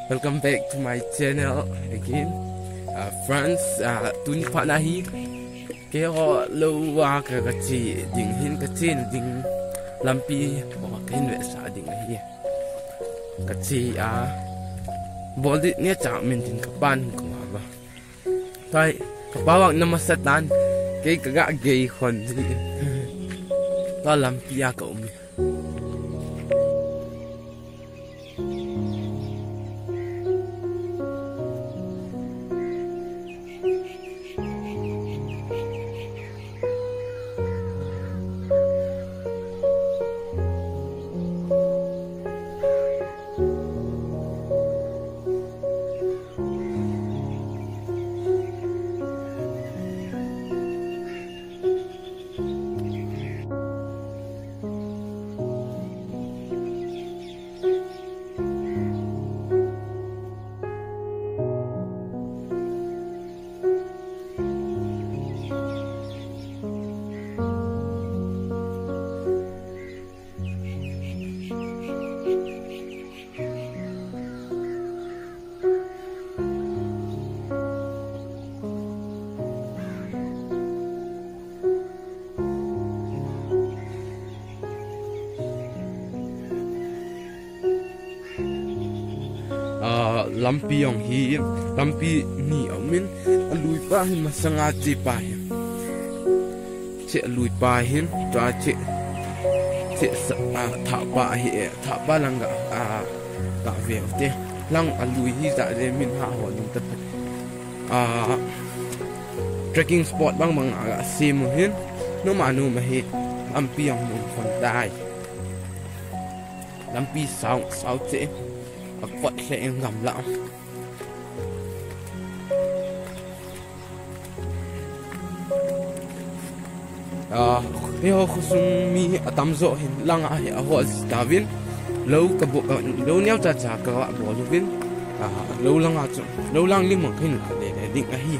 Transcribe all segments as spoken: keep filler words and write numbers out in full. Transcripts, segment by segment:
Welcome back to my channel again. Uh, friends, uh, tuni pa na hi kaya lo wa ka ka chi ding hin ka chi ding lampi o ka hin ve sa ding hi ka chi a body ne cha min tin ka pan ko ba tai ka bawang na masatan kay ka ga gay khon ji ta lampi a ka umi lampi yang hi lampi ni amin lui pa hin masanga chi pa hin che lui pa hin tra che che tha pa hi tha pa lang ga a ka ve te lang a lui hi za de min ha ho lung ta a trekking spot bang bang a sim hin no ma nu ma hi lampi yang mun kon dai lampi sao sao che a quật sẽ ngầm lặng à khi họ khusung mi atam zo hin lang a hi a ho davin lâu ka bo lâu neo cha cha ka bo lovin à lâu lang a chu lâu lang lim mong khin ka le le ding a hi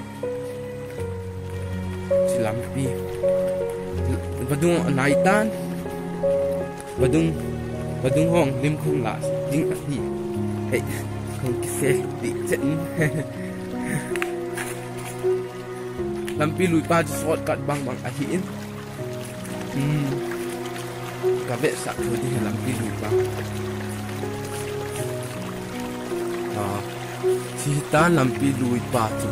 chilam pi badung nai tan badung badung hong lim khung la ding a hi hey, không cái xe bị chặn lampi lùi ba cho sọt cắt băng bằng á hiển cả vệ sạc thôi thì lampi lùi ba à thì ta lampi lùi ba chứ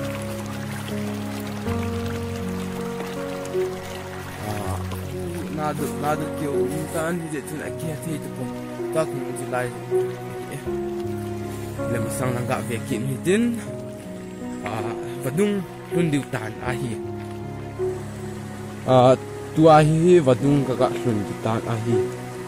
à na được na được kiểu ta như vậy thì lại kia thì được ta cũng chỉ lại làm sang lang gạ về kiện hi tin à vadung hun diu tan a hi à tu a hi vadung ka ka hun diu tan a hi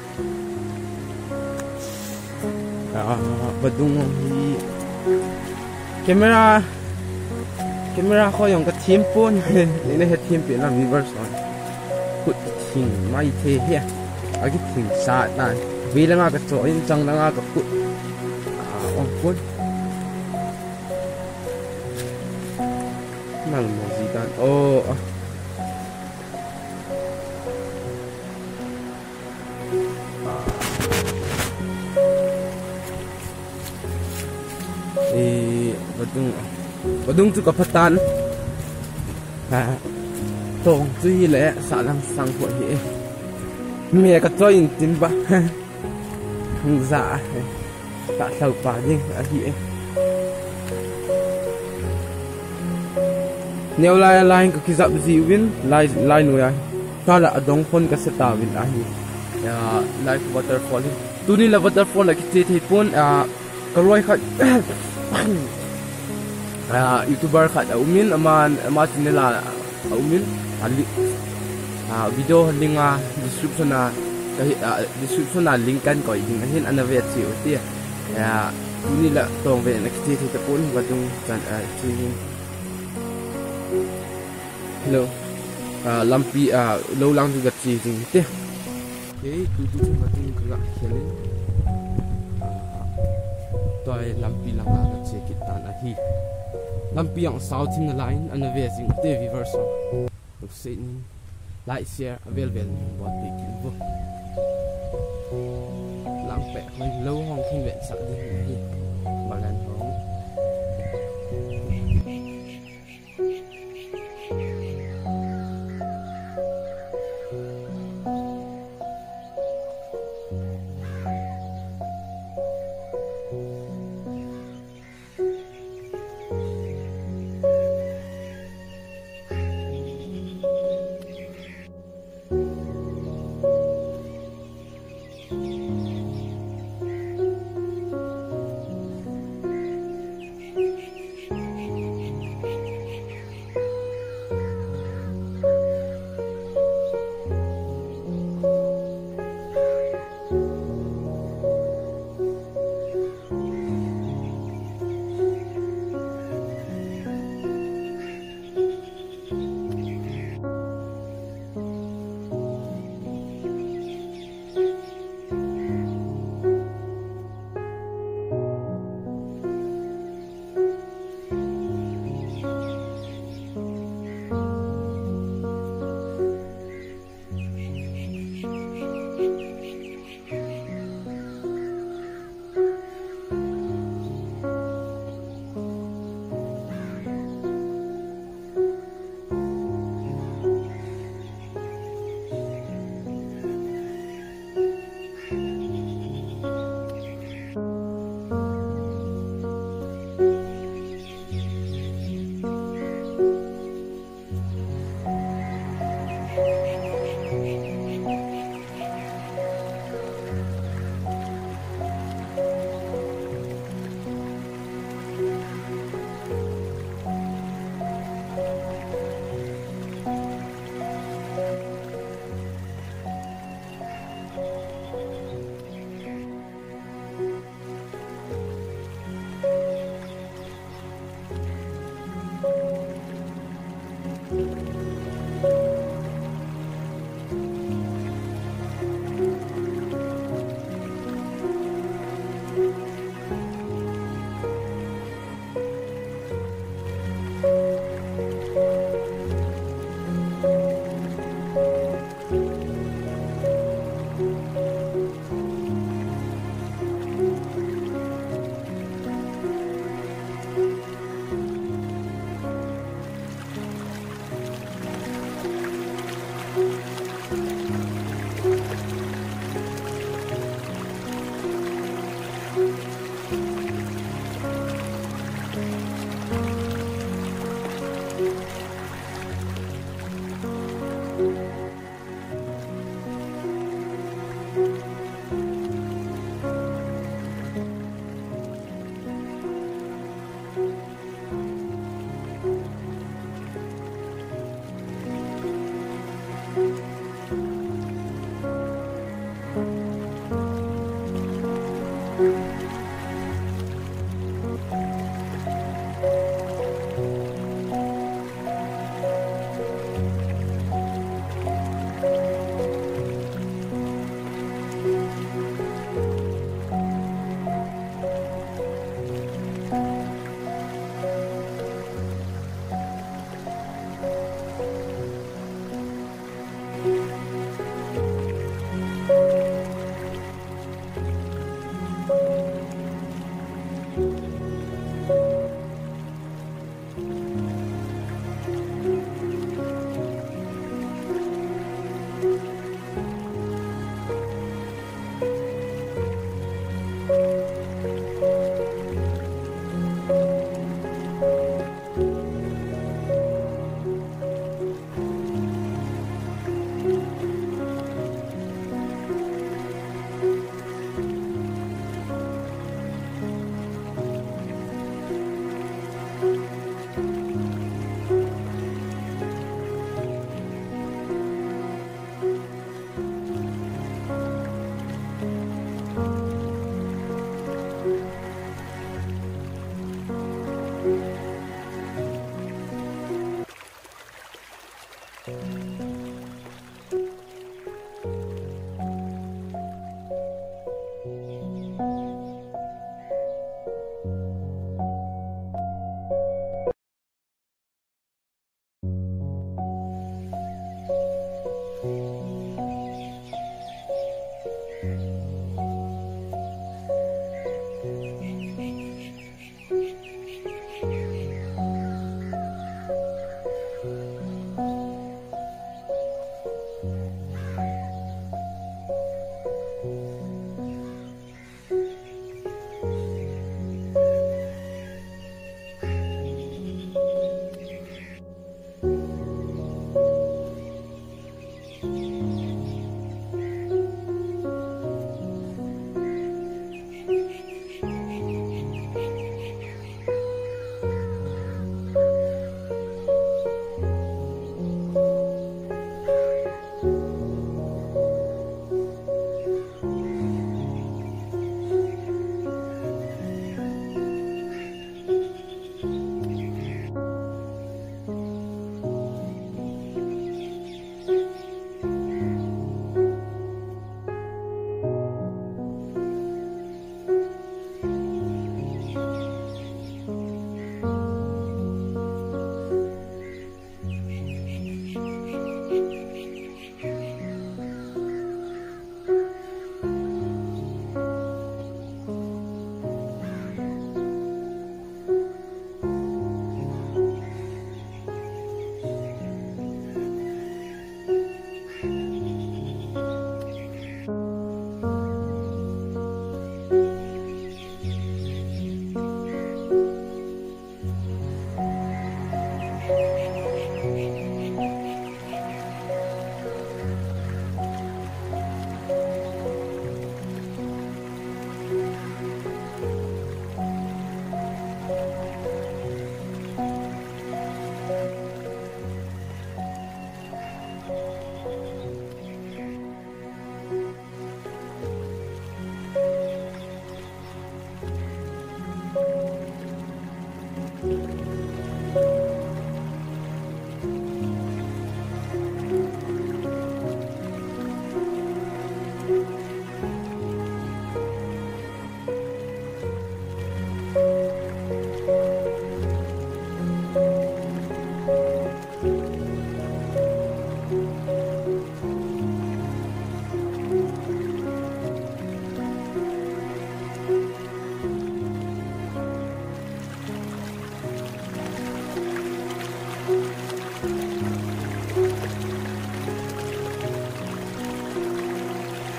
à vadung hi camera camera kho yong ka thim pon ni na he thim pe la reverse on put thing mai the he a ki thing sa tan vi la nga ka cho in chang la nga ka put ông pun mal mau zidan oh eh badung badung tu kapatan ha tong tu hi le sa lang sang ko hi me ka toin tin ba za ta sầu pa ding a hi neo lai line ko kizap zi win lai lai no ya ta la adong phon ka se ta win a hi ya live waterfall tu ni la waterfall la ki te the pon a kaloi khat a youtuber khat a umin aman ama chinela a umin ali a video linga description na description na link kan ko ding hin anavet si utia ya ini lah tong ve nak ti ti pun badung kan a chi hello a lampi a lo lang ju gat chi jing te ke tu tu badung ka khele toy lampi lang a gat chi kitan a hi lampi ang south in the line and the versing te reverse look say like share avail vel bot big bo lang pe hoi lo hong khin ven sa di hi palan hong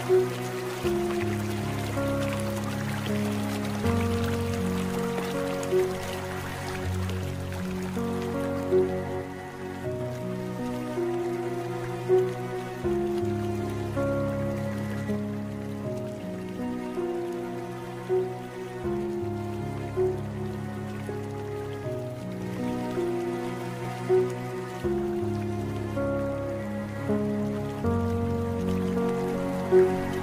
Thank you.